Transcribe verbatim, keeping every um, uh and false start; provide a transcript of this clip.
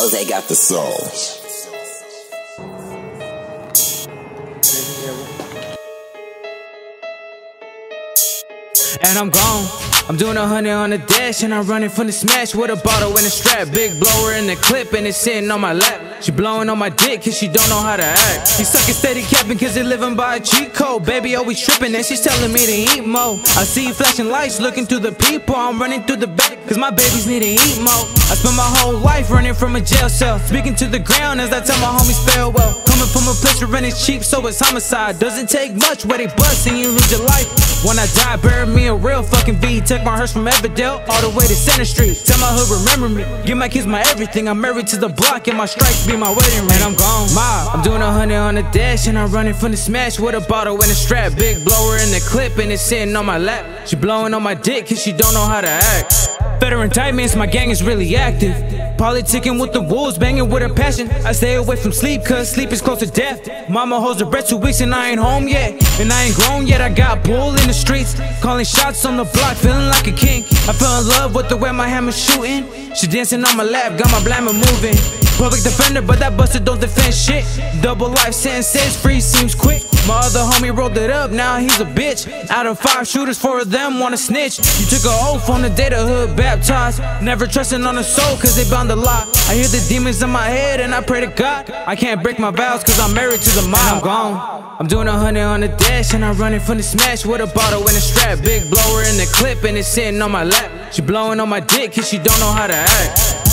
Jose got the sauce. And I'm gone. I'm doing a hundred on the dash, and I'm running from the smash with a bottle and a strap. Big blower in the clip, and it's sitting on my lap. She blowing on my dick, cause she don't know how to act. She sucking steady capping, cause they living by a cheat code. Baby always tripping, and she's telling me to eat more. I see you flashing lights, looking through the peephole. I'm running through the back, cause my babies need to eat more. I spent my whole life running from a jail cell, speaking to the ground as I tell my homies farewell. Coming from a place where rent is cheap, so it's homicide. Doesn't take much where they bust and you lose your life. When I die, bury me a real fucking V. Take my hearse from Everdale all the way to Center Street. Tell my hood remember me, give my kids my everything. I'm married to the block and my stripes be my wedding ring. And I'm gone. Mob, I'm doing a hundred on the dash, and I'm running from the smash with a bottle and a strap. Big blower in the clip, and it's sitting on my lap. She blowing on my dick, cause she don't know how to act. Federal indictments, my gang is really active. Politicking with the wolves, banging with a passion. I stay away from sleep, cause sleep is close to death. Mama holds her breath two weeks and I ain't home yet. And I ain't grown yet, I got bull in the streets. Calling shots on the block, feeling like a king. I fell in love with the way my hammer's shooting. She dancing on my lap, got my blammer moving. Public defender, but that buster don't defend shit. Double life sentences, free seems quick. My other homie rolled it up, now he's a bitch. Out of five shooters, four of them wanna snitch. You took an oath on the day the hood baptized. Never trusting on a soul, cause they bound to lie. I hear the demons in my head and I pray to God. I can't break my vows cause I'm married to the mob. And I'm gone. I'm doing a hundred on the dash, and I'm running from the smash with a bottle and a strap. Big blower in the clip, and it's sitting on my lap. She blowing on my dick cause she don't know how to act.